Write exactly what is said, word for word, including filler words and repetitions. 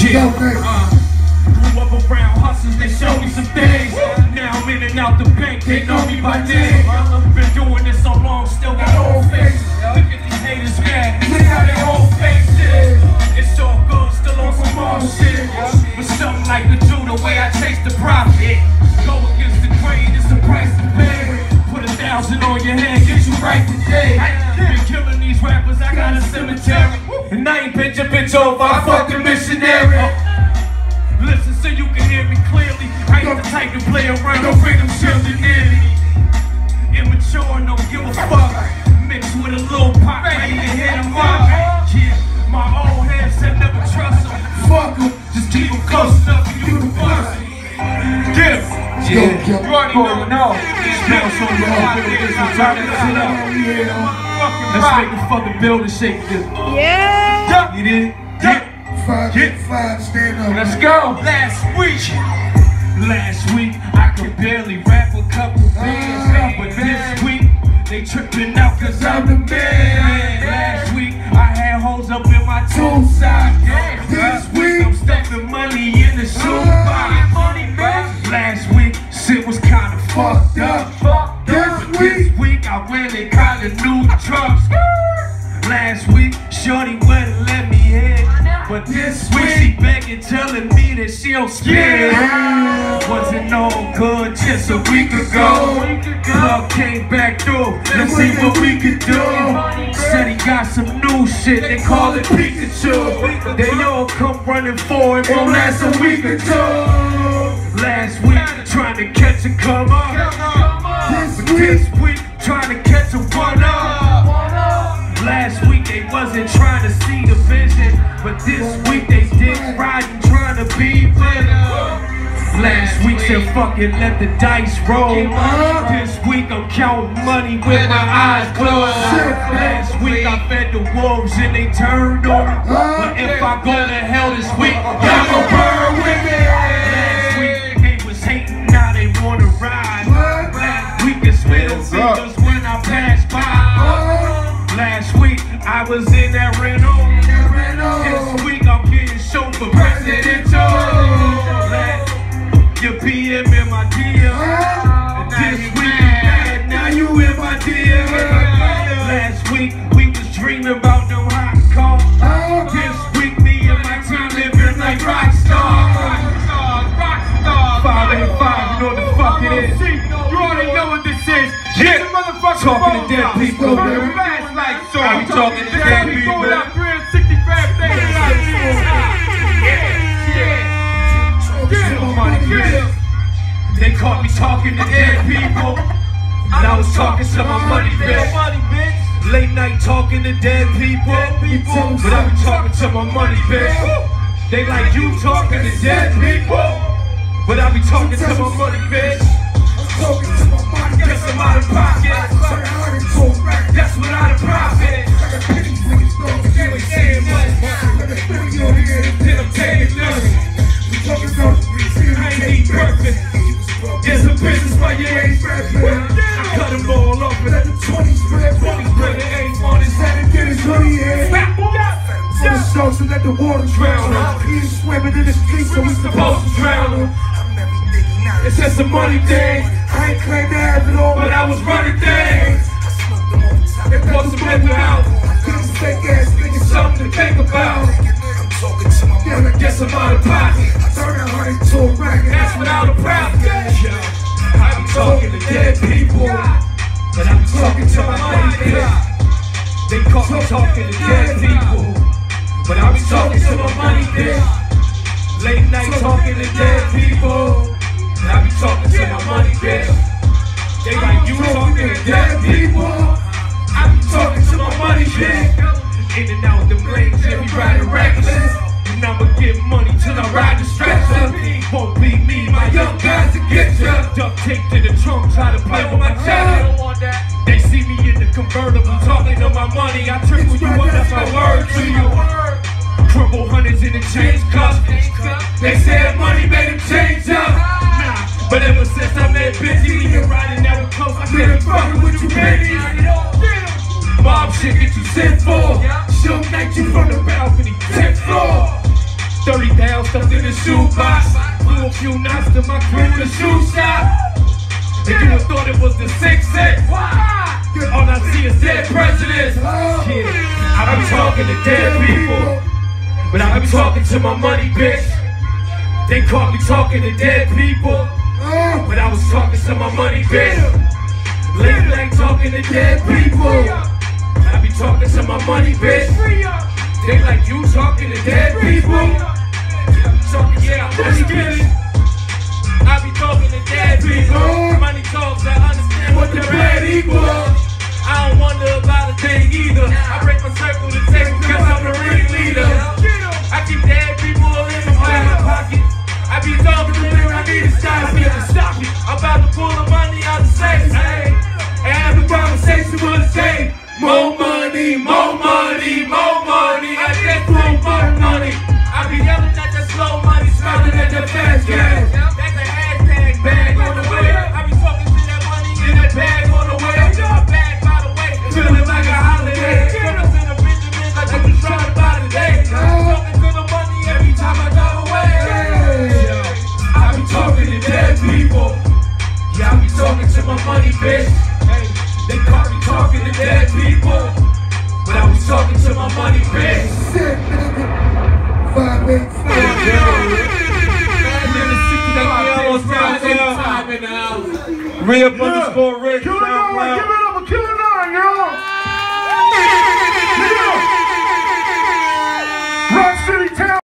Yeah, uh, grew up around hustles, they showed me some things. Now I'm in and out the bank, they know me by name. Been doing this so long, still got old faces. Look at these haters mad, look how they old faces. It's all good, still on some old shit. But something like the do, the way I chase the profit. Go against the grain, it's the price to pay. Put a thousand on your head, get you right today. Been killing these rappers, I got a cemetery. And I ain't bitch a bitch over, I fucking missionary. Listen so you can hear me clearly. I ain't the type to play around, don't bring them children near me. Immature, no give a fuck. Mixed with a little pop, ready to hit them up. Yeah, my old head said never trust them. Fuck them, just keep them close enough for you to bust. Get him. Yeah, you already know. No. Let's make the fucking building shake this. Yeah. You did? Yeah. Five, five, stand up. Let's go. Last week, last week I could barely rap a couple bands, but this week they tripping out cause I'm the man. Last week I had hoes up in my two side. This week I'm stuffing money in the shoebox. Last week shit was kinda fucked up. This week, week I went and got a new truck. Last week shorty wouldn't let me in, but this week she begging, telling me that she don't spit. Wasn't no good just a week ago. Club came back through, let's see what we could do. Said he got some new shit, they call it Pikachu. They all come running for it, won't last a week or two. Last week trying to catch a come up, but this week trying to catch a one up. Last week they wasn't trying to see the vision, but this week they did riding trying to be better. Last week said fuck it, let the dice roll. This week I'm counting money with my eyes closed. Last week I fed the wolves and they turned on me, but if I go to hell this week, y'all gon' burn with me. Last week they was hating, now they wanna ride. Last week it's middle fingers when I pass by. Last week I was in that rental. This week I'm getting shown for presidential. You be in my D M. This week you mad, now you in my D M. Last week we was dreaming about them hot cars. This week me and my team living like rock stars. Five eight five, you know what the fuck it is. You already know what this is. Yeah, talking to dead people. I be talking to dead people. three hundred sixty-five days. They caught me talking to dead people, and I was talking to my money bitch. Late night talking to dead people, but I be talking to my money bitch. They like you talking to dead people, but I be talking to my money bitch. Guess I'm out of pocket. That's without a profit. You ain't saying much. Then I'm taking nothing. I ain't need perfect. There's a business why you ain't rapping. I cut them all off and let the twenties spread. twenties spread. They ain't on his head and get his hoodie in. For the sharks and let the water drown him. He ain't swimming in the streets, so we supposed to drown him. It's just a money thing. I ain't claimed to have it all, but I was running things. It brought some liquor out. These fake ass niggas something to think about. Damn, I guess I'm out of pocket. I turn that honey to a racket. That's without a profit. I be talking to dead people, but I be talking to my money bitch. They call me talking to dead people, but I be talking to my money bitch. Late night talking to dead people. I be talking to my money bitch. They like you talking to dead people. I be talking to my money bitch. In and out the blades, every riding reckless. And I'ma get money till I ride the stretcher. Won't be me, my young guys to get ya. Duct tape to the trunk, try to play with my cheddar. They see me in the convertible talking to my money. I triple you up, that's my word to you. Crumble hundreds in the change cup. They said money made them change up. Nah, but ever since I met Bizz, even riding that with close, I couldn't fucking with you, baby. Mob shit get you sent for. She'll knight you from the balcony, tenth floor. thirty down, stuffed in the shoebox. Blew a few knots to my crew in the shoe shop. And you would thought it was the six six. All I see is dead presidents. Yeah, I be talking to dead people, but I be talking to my money, bitch. They caught me talking to dead people, but I was talking to my money, bitch. Late night talking to dead people, I be talking to my money, bitch. They like you talking to dead people. Talking, yeah, money, bitch. I be talking to dead people. Money talks, I understand what the bad equals. I don't wonder about a thing either. I break my circle to take because I'm the ring leader. I keep dead people in my pocket. I be talking to them, I need to stop it. Stop it. I'm about to pull the money out the safe. Hey, and have a conversation with the safe. More money, more money, more money. I get more money. I be yelling at that slow money, smiling at that fast gas. That's a hashtag bag on the way. I be talking to that money in that bag on the way. Bag by the way, feeling like a holiday. Get us in the Benjamins like we was trying to buy today. I be talking to the money every time I go away. I be talking to dead people. Yeah, I be talking to my money, bitch. Hey, they caught me talking to dead people, but I was talking to my money, bitch. Five, eight, five. Reup underscore Rick. Killah, give it up, Killah.